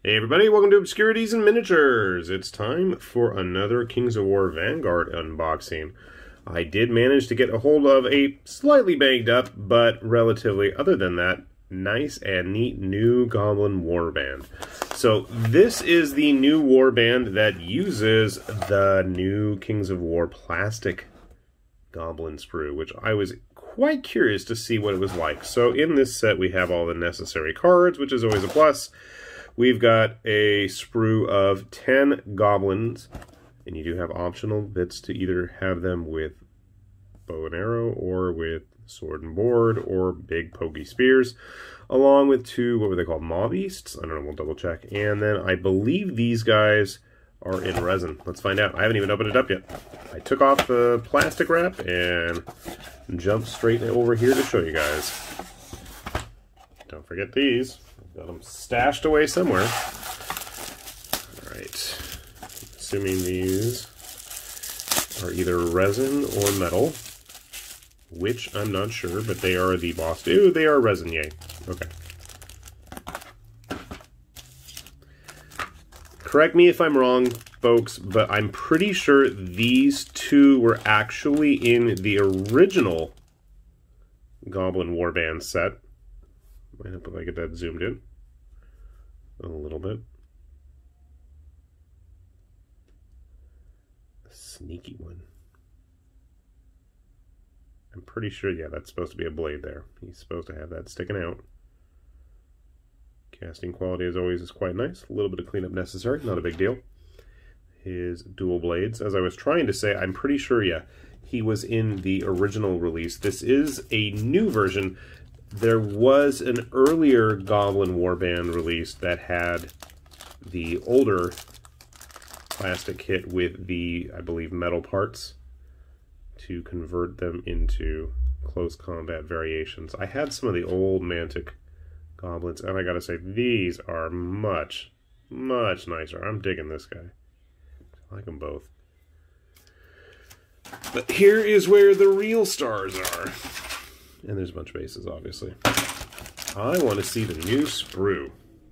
Hey everybody, welcome to Obscurities and Miniatures. It's time for another Kings of War Vanguard unboxing. I did manage to get a hold of a slightly banged up, but relatively, other than that, nice and neat new Goblin Warband. So this is the new warband that uses the new Kings of War plastic Goblin sprue, which I was quite curious to see what it was like. So in this set we have all the necessary cards, which is always a plus. We've got a sprue of 10 goblins, and you do have optional bits to either have them with bow and arrow or with sword and board or big pokey spears, along with two, what were they called, maw beasts? I don't know, we'll double check. And then I believe these guys are in resin. Let's find out. I haven't even opened it up yet. I took off the plastic wrap and jumped straight over here to show you guys. Don't forget these. Got them stashed away somewhere. Alright. Assuming these are either resin or metal, which I'm not sure, but they are the boss. Ooh, they are resin, yay. Okay. Correct me if I'm wrong, folks, but I'm pretty sure these two were actually in the original Goblin Warband set. Might help if I get that zoomed in a little bit. A sneaky one. I'm pretty sure, yeah, that's supposed to be a blade there. He's supposed to have that sticking out. Casting quality, as always, is quite nice. A little bit of cleanup necessary, not a big deal. His dual blades, as I was trying to say, I'm pretty sure, yeah, he was in the original release. This is a new version. There was an earlier Goblin Warband release that had the older plastic kit with the, I believe, metal parts to convert them into close combat variations. I had some of the old Mantic Goblins, and I gotta say, these are much, much nicer. I'm digging this guy. I like them both. But here is where the real stars are. And there's a bunch of bases, obviously. I want to see the new sprue.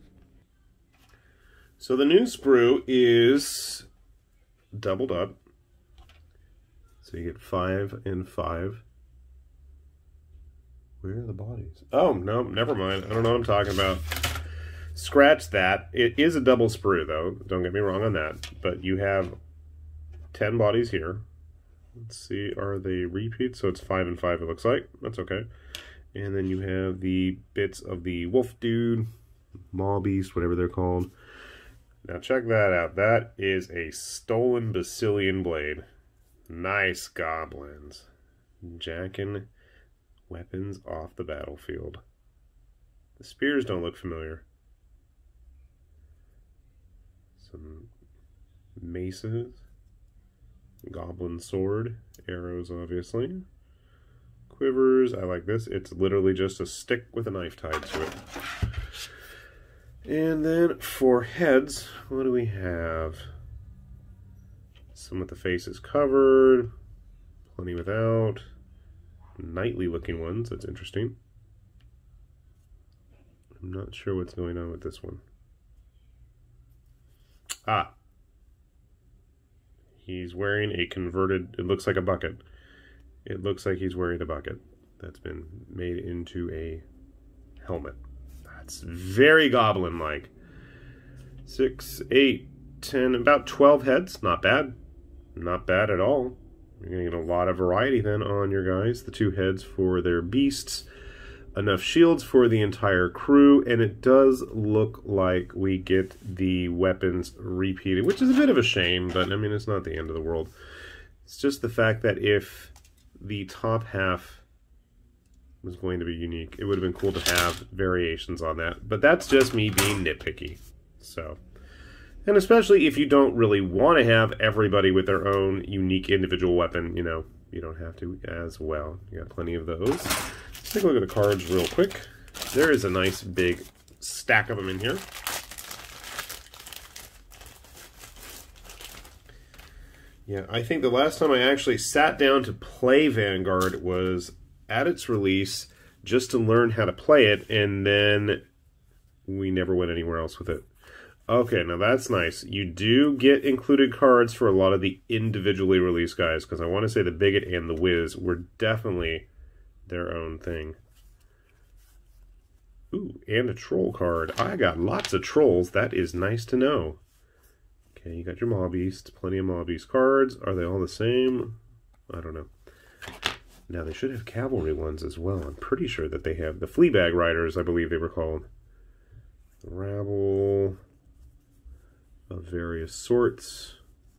So the new sprue is doubled up. So you get 5 and 5. Where are the bodies? Oh, no, never mind. I don't know what I'm talking about. Scratch that. It is a double sprue, though. Don't get me wrong on that. But you have 10 bodies here. Let's see, are they repeats? So it's 5 and 5, it looks like. That's okay. And then you have the bits of the wolf dude, maw beast, whatever they're called. Now check that out. That is a stolen Basilian blade. Nice goblins. Jacking weapons off the battlefield. The spears don't look familiar. Some maces. Goblin sword, arrows obviously, quivers. I like this. It's literally just a stick with a knife tied to it. And then for heads, what do we have? Some with the faces covered, plenty without, knightly looking ones. That's interesting. I'm not sure what's going on with this one. Ah, he's wearing a converted, it looks like a bucket. It looks like he's wearing a bucket that's been made into a helmet. That's very goblin-like. 6, 8, 10, about 12 heads. Not bad. Not bad at all. You're going to get a lot of variety then on your guys. The 2 heads for their beasts. Enough shields for the entire crew, and it does look like we get the weapons repeated, which is a bit of a shame, but I mean, it's not the end of the world. It's just the fact that if the top half was going to be unique, it would have been cool to have variations on that, but that's just me being nitpicky. So, and especially if you don't really want to have everybody with their own unique individual weapon, you know, you don't have to as well. You got plenty of those. Let's take a look at the cards real quick. There is a nice big stack of them in here. Yeah, I think the last time I actually sat down to play Vanguard was at its release just to learn how to play it, and then we never went anywhere else with it. Okay, now that's nice. You do get included cards for a lot of the individually released guys, because I want to say the Bigot and the Wiz were definitely their own thing. Ooh, and a troll card. I got lots of trolls. That is nice to know. Okay, you got your Maw-Beast. Plenty of Maw-Beast cards. Are they all the same? I don't know. Now, they should have cavalry ones as well. I'm pretty sure that they have the Fleabag Riders, I believe they were called. The Rabble of various sorts.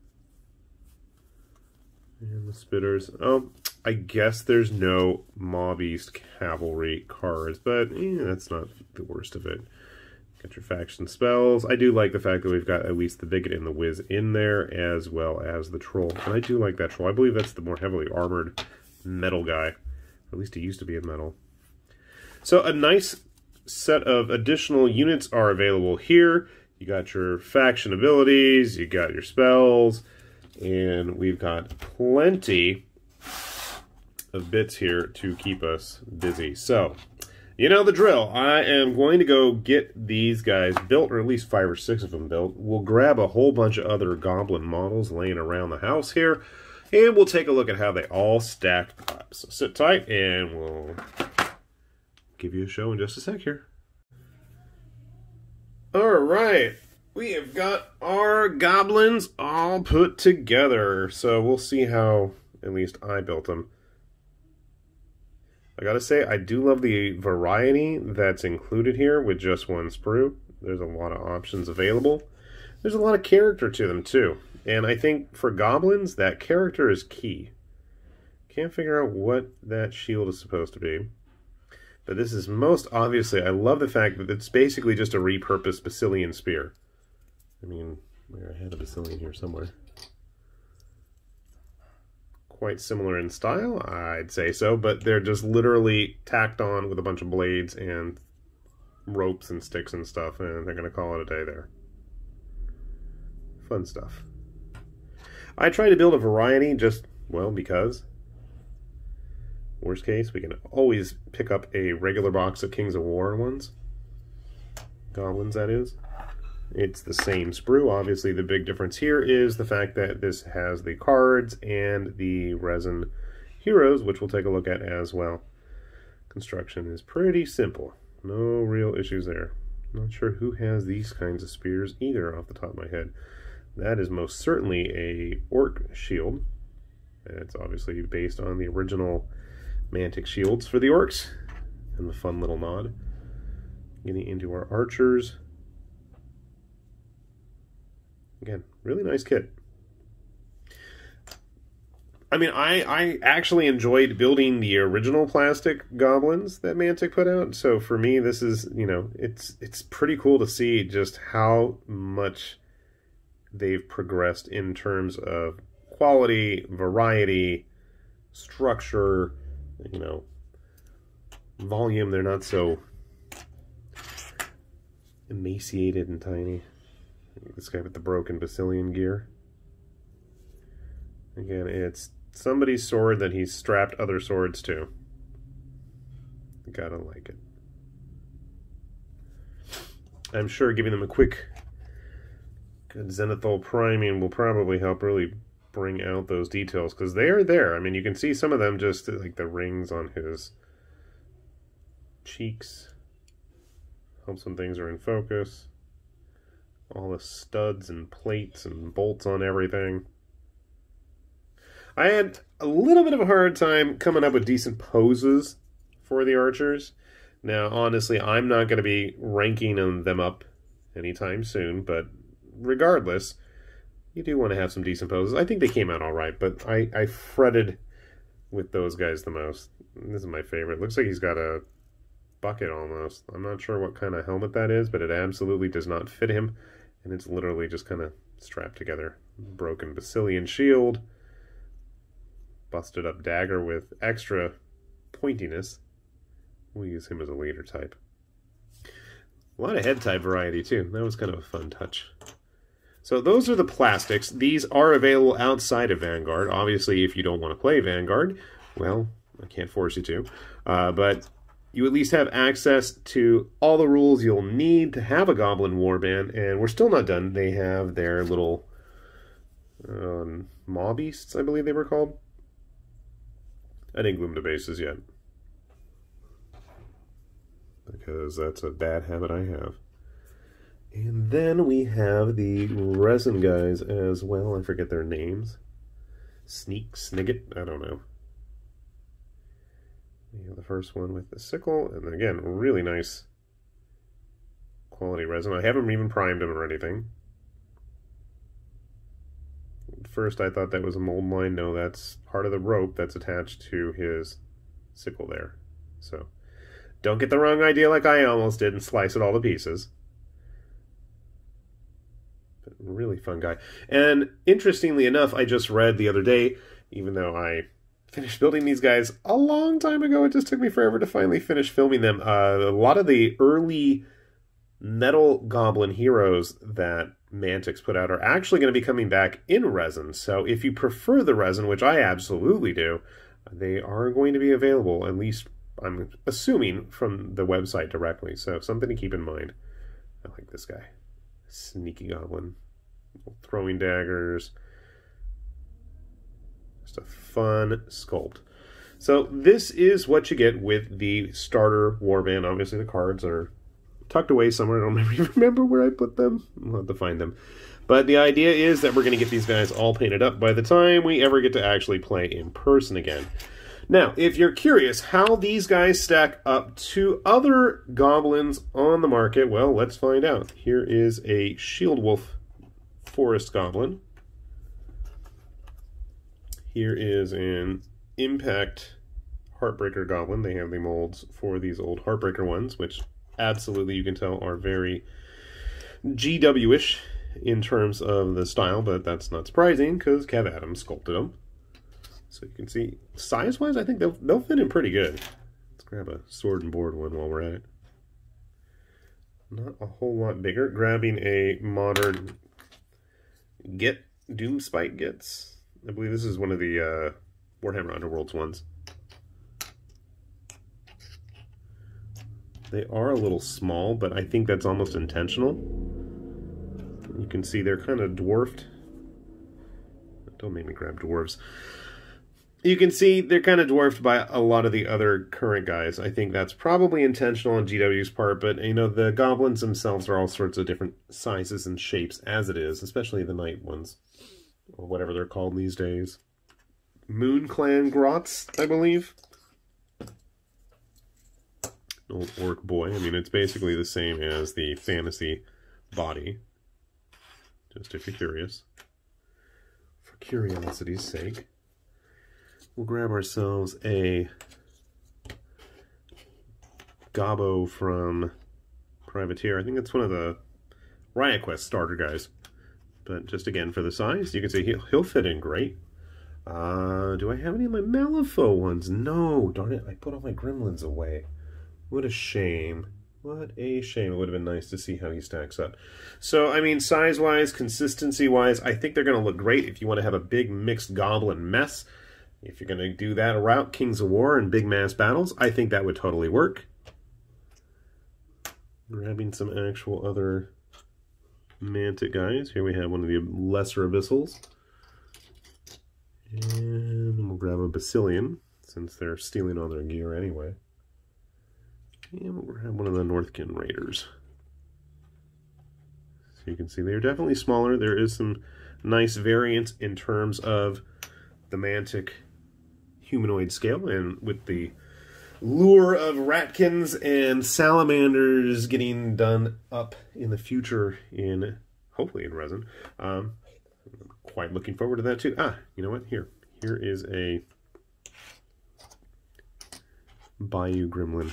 And the Spitters. Oh, I guess there's no Maw-Beast cavalry cards, but that's not the worst of it. Got your faction spells. I do like the fact that we've got at least the Bigot and the Wiz in there, as well as the Troll. And I do like that Troll. I believe that's the more heavily armored metal guy. Or at least he used to be in metal. So a nice set of additional units are available here. You got your faction abilities, you got your spells, and we've got plenty of bits here to keep us busy. So, you know the drill. I am going to go get these guys built, or at least 5 or 6 of them built. We'll grab a whole bunch of other goblin models laying around the house here, and we'll take a look at how they all stack up. So sit tight, and we'll give you a show in just a sec here. Alright, we have got our goblins all put together. So we'll see how, at least I built them. I gotta say, I do love the variety that's included here with just one sprue. There's a lot of options available. There's a lot of character to them too. And I think for goblins, that character is key. Can't figure out what that shield is supposed to be. But this is most obviously, I love the fact that it's basically just a repurposed Basilian spear. I mean, I had a Basilian here somewhere. Quite similar in style, I'd say so, but they're just literally tacked on with a bunch of blades and ropes and sticks and stuff, and they're going to call it a day there. Fun stuff. I try to build a variety just, well, because... worst case, we can always pick up a regular box of Kings of War ones. Goblins, that is. It's the same sprue. Obviously, the big difference here is the fact that this has the cards and the resin heroes, which we'll take a look at as well. Construction is pretty simple. No real issues there. Not sure who has these kinds of spears either off the top of my head. That is most certainly a orc shield. It's obviously based on the original Mantic shields for the orcs, and the fun little nod. Getting into our archers. Again, really nice kit. I mean, I actually enjoyed building the original plastic goblins that Mantic put out, so for me this is, you know, it's pretty cool to see just how much they've progressed in terms of quality, variety, structure, you know, volume. They're not so emaciated and tiny. This guy with the broken Basilian gear. Again, it's somebody's sword that he's strapped other swords to. Gotta like it. I'm sure giving them a quick good zenithal priming will probably help really bring out those details, because they are there. I mean, you can see some of them, just like the rings on his cheeks. Helps when things are in focus. All the studs and plates and bolts on everything. I had a little bit of a hard time coming up with decent poses for the archers. Now, honestly, I'm not going to be ranking them up anytime soon, but regardless, you do want to have some decent poses. I think they came out all right, but I fretted with those guys the most. This is my favorite. Looks like he's got a bucket almost. I'm not sure what kind of helmet that is, but it absolutely does not fit him. And it's literally just kind of strapped together. Broken Basilian shield. Busted up dagger with extra pointiness. We'll use him as a leader type. A lot of head type variety too. That was kind of a fun touch. So those are the plastics. These are available outside of Vanguard. Obviously, if you don't want to play Vanguard, well, I can't force you to. But you at least have access to all the rules you'll need to have a Goblin Warband, and we're still not done. They have their little Maw Beasts, I believe they were called. I didn't glue them to bases yet, because that's a bad habit I have. And then we have the resin guys as well. I forget their names. Snigget, I don't know. We have the first one with the sickle, and again, really nice quality resin. I haven't even primed them or anything. At first I thought that was a mold line. No, that's part of the rope that's attached to his sickle there. So, don't get the wrong idea like I almost did and slice it all to pieces. But really fun guy. And interestingly enough, I just read the other day, even though I finished building these guys a long time ago, it just took me forever to finally finish filming them. A lot of the early metal goblin heroes that Mantic's put out are actually going to be coming back in resin. So if you prefer the resin, which I absolutely do, they are going to be available, at least I'm assuming from the website directly. So something to keep in mind. I like this guy. Sneaky goblin. Throwing daggers. Just a fun sculpt. So this is what you get with the starter warband. Obviously the cards are tucked away somewhere. I don't even remember where I put them. I'll have to find them. But the idea is that we're going to get these guys all painted up by the time we ever get to actually play in person again. Now, if you're curious how these guys stack up to other goblins on the market, well, let's find out. Here is a Shield Wolf Forest Goblin. Here is an Impact Heartbreaker Goblin. They have the molds for these old Heartbreaker ones, which absolutely you can tell are very GW-ish in terms of the style, but that's not surprising because Kev Adams sculpted them. So you can see, size-wise, I think they'll fit in pretty good. Let's grab a sword and board one while we're at it. Not a whole lot bigger. Grabbing a modern Doomspite Gets. I believe this is one of the Warhammer Underworlds ones. They are a little small, but I think that's almost intentional. You can see they're kind of dwarfed. Don't make me grab dwarves. You can see they're kind of dwarfed by a lot of the other current guys. I think that's probably intentional on GW's part, but you know, the goblins themselves are all sorts of different sizes and shapes as it is, especially the night ones, or whatever they're called these days. Moon Clan Grots, I believe. Old orc boy. I mean, it's basically the same as the fantasy body. Just if you're curious. For curiosity's sake. We'll grab ourselves a Gobbo from Privateer. I think it's one of the Riot Quest starter guys. But just again, for the size, you can see he'll fit in great. Do I have any of my Malifaux ones? No, darn it, I put all my gremlins away. What a shame. What a shame. It would have been nice to see how he stacks up. So, I mean, size-wise, consistency-wise, I think they're going to look great if you want to have a big mixed goblin mess. If you're going to do that route, Kings of War and big mass battles, I think that would totally work. Grabbing some actual other Mantic guys. Here we have one of the lesser Abyssals. And we'll grab a Basilian, since they're stealing all their gear anyway. And we'll grab one of the Northkin Raiders. So you can see they're definitely smaller. There is some nice variance in terms of the Mantic humanoid scale, and with the lure of ratkins and salamanders getting done up in the future in, hopefully in resin. I'm quite looking forward to that too. You know what? Here is a Bayou Gremlin.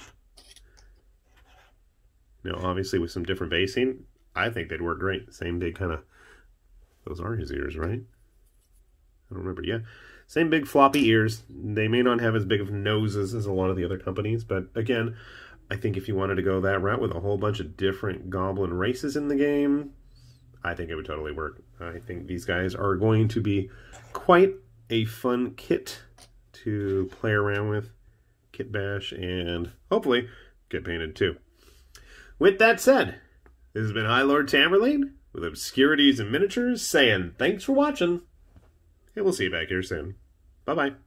Now, obviously with some different basing, I think they'd work great. Same big kind of, those are his ears, right? I don't remember. Yeah. Same big floppy ears. They may not have as big of noses as a lot of the other companies, but again, I think if you wanted to go that route with a whole bunch of different goblin races in the game, I think it would totally work. I think these guys are going to be quite a fun kit to play around with, kit bash, and hopefully get painted too. With that said, this has been High Lord Tamerlane with Obscurities and Miniatures saying thanks for watching, and we'll see you back here soon. Bye-bye.